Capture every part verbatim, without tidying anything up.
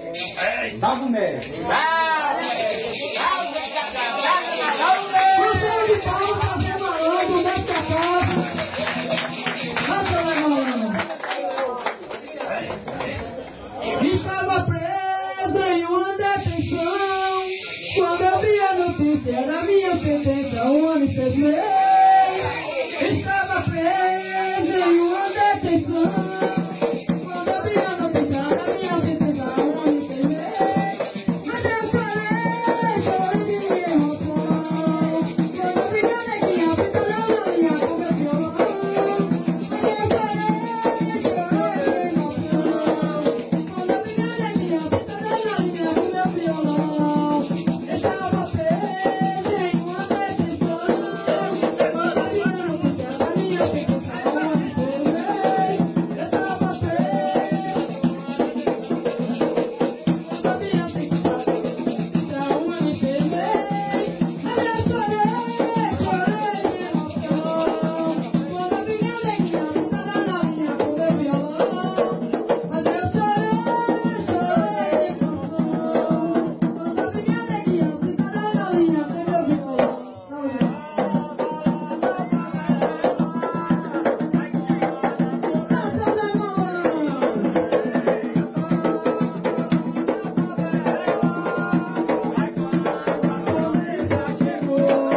Dá do médico. Estava preso em uma detenção. Quando eu vi a notícia era minha sentença, um ano e seis meses. Estava preso em uma detenção. Quando eu vi a notícia era minha sentença, um ano e seis meses. Mas eu chorei, chorei de minha emoção. Quando eu vi a neguinha pendurando a linha com meu violão. Mas eu chorei, chorei de emoção. Quando eu vi a neguinha pendurando a linha com meu violão. Estava preso em uma detenção. Quando eu vi a notícia era minha sentença, um ano e seis meses. Estava preso. Quando eu vi a sentença, um ano e seis meses. Mas eu chorei, chorei de emoção. Quando eu vi a neguinha pendurando a linha com meu violão. Mas eu chorei, chorei de emoção. Quando eu vi a neguinha pendurando a linha com meu violão. Dança da mão. A polícia chegou.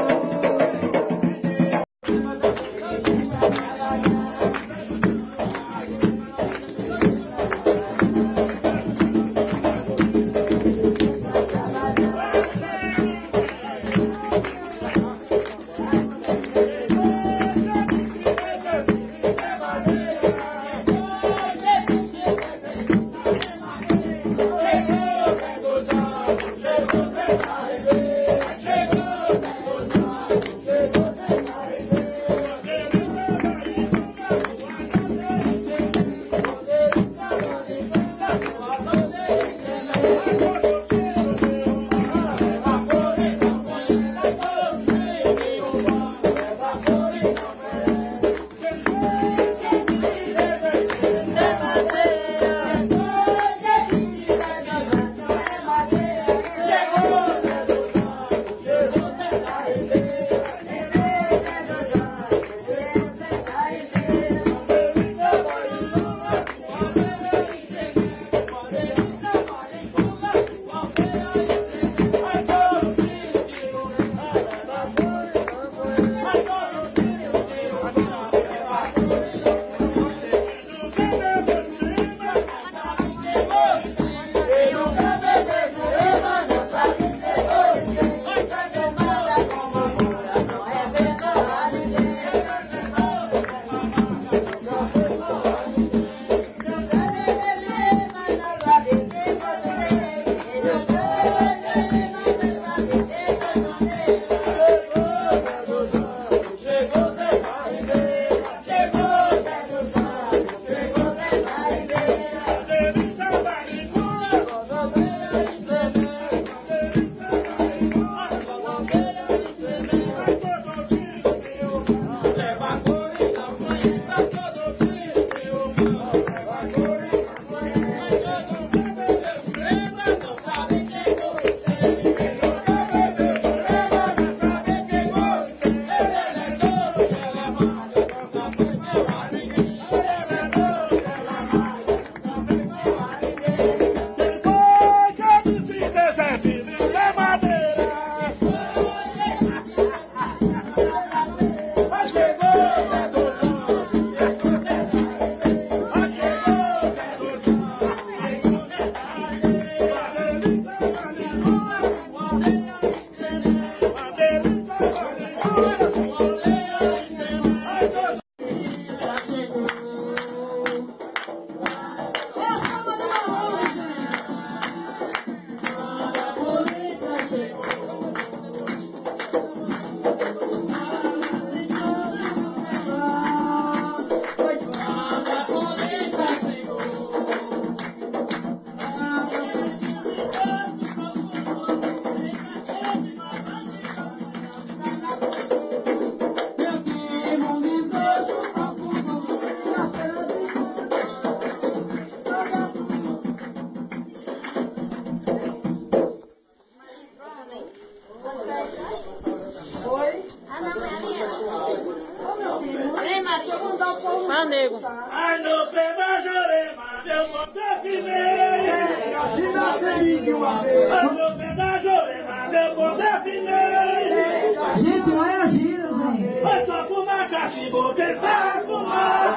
nego. Ai, no pé da Jurema, meu poder primeiro. E na semente de uma vez. Ai, no pé da Jurema, meu poder primeiro. Gente, olha a gira, gente. Vai só fumar cachimbo, quem sabe fumar.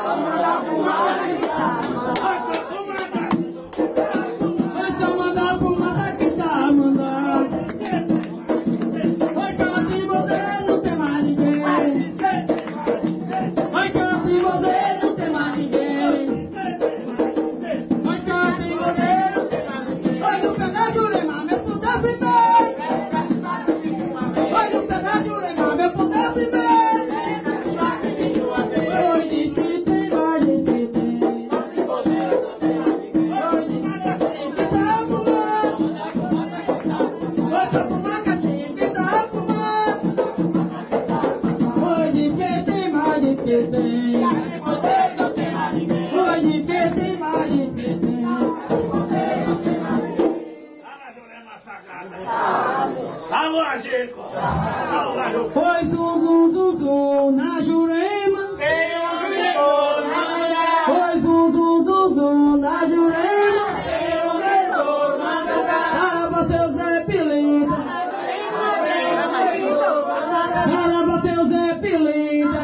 Vai só fumar cachimbo, quem sabe fumar. Vai só mandar fumada que tá mandando. Vai que você não tem mais ninguém. Vai que você não tem mais ninguém. Vai que você não tem mais ninguém. Vai no pé da Jurema, meu poder primeiro. Vai no pé da Jurema, meu poder primeiro. Hoje se tem, hoje se tem. Hoje se tá fumando. Vai pra fumar cachimbo que tá fumando. Hoje se tem, mais de se tem. Hoje se tem, mais de se tem. Ah, Jurema sagada. Alô, Agico. Alô, Agico. Foi zum zum zum zum na Jurema. Foi zum zum zum zum na Jurema. Cara bateu Zé Pilinta. Cara bateu Zé Pilinta.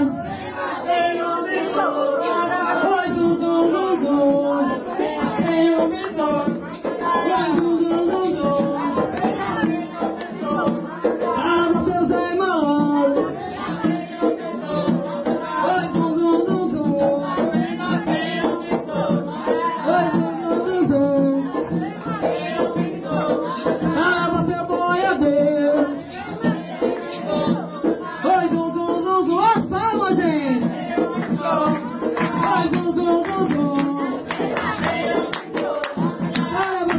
Foi zum zum zum zum. Tem um mentor. Foi zum zum zum zum. Cara bateu Zé Malandro. Foi zum zum zum zum. Foi zum zum zum zum. Cara bateu boiadeiro. Foi zum zum zum zum. As palmas, gente. Foi zum zum zum zum. Cara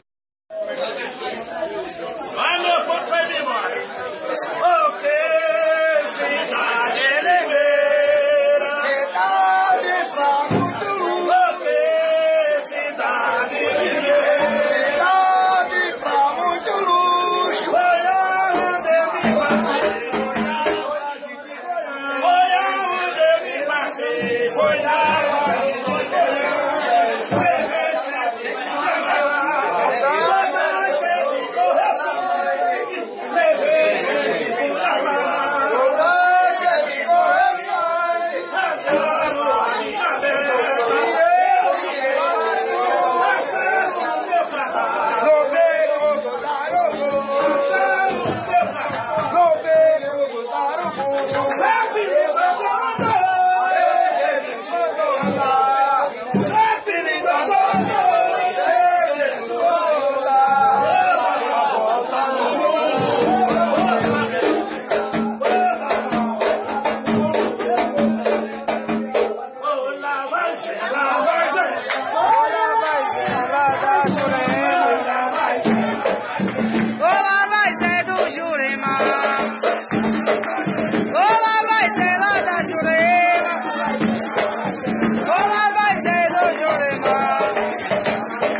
Vai, meu povo, vai me embora. Ô, que cidade eleveira. Cidade pra muito luz. Ô, que cidade eleveira. Cidade pra muito luz. Foi aonde eu me passei. Foi aonde eu me passei. Foi na hora que foi querer. Foi receber. Você sempre correu sangue. Levei por lá. Você me correu, Passando a minha beira. Eu fiquei passando o meu cavalo. no beco do Darubu. Passando o meu cavalo. No beco do Darubu. Sempre levando sempre levando Olá, vai ser, lá vai ser. Olha, vai ser lá da Jurema. Olá, vai ser do Jurema. Olá, vai ser lá da Jurema. Olá, vai ser do Jurema.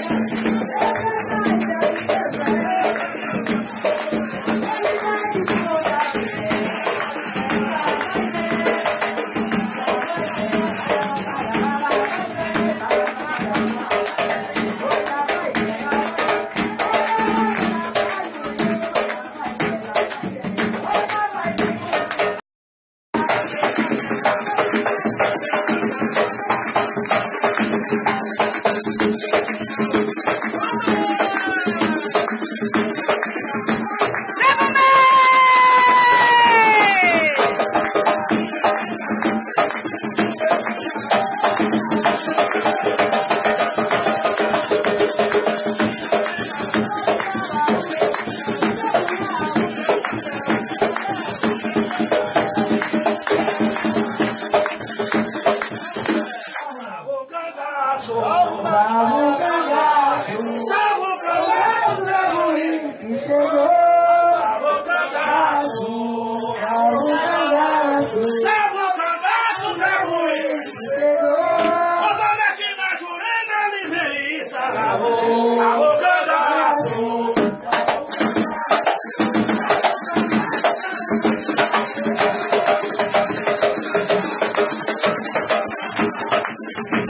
Bravo cangaço, bravo cangaço, salvo cangaço, bravo que chegou. Bravo cangaço, bravo cangaço, salvo cangaço, bravo que chegou. Vamos aqui na Jurema, Liveriça, bravo, bravo cangaço. Thank you.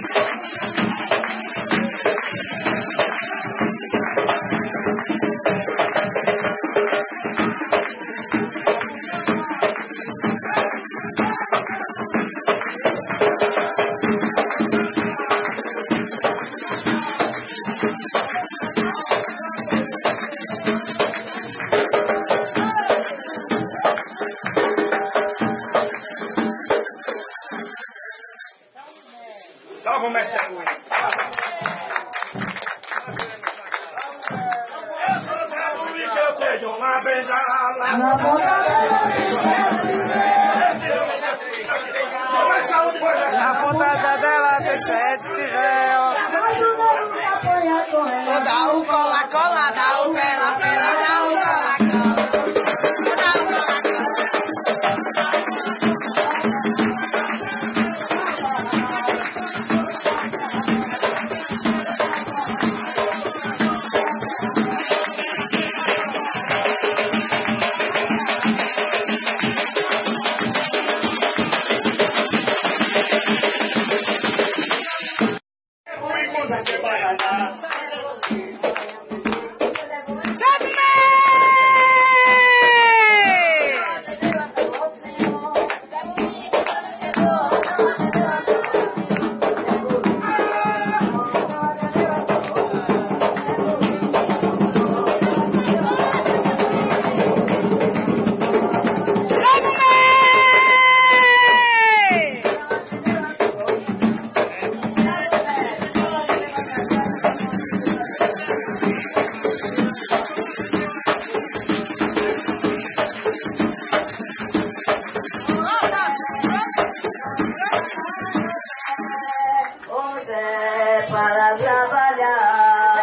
Salve o mestre Rui. Eu sou Zé Rui, que eu tenho uma bengala. Na ponta Na pontada dela tem sete tigela. Dá o cola, cola, dá o pela, pela, dá o cola, cola. Dá o cola, Rui, quando você vai andar. José para trabalhar.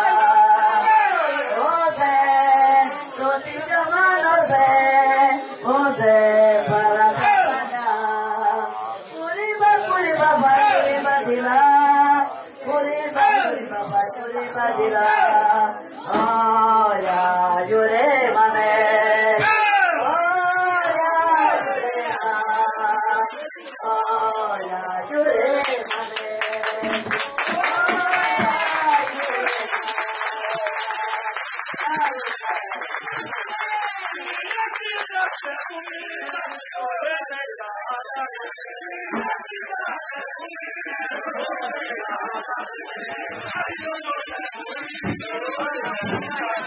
José, tô te chamando, José. José para trabalhar. Curiba, curiba, vai, curiba de lá. Curiba, curiba, vai, curiba de lá. Olha, Jurema, né? Olha, Jurema, né? Thank you.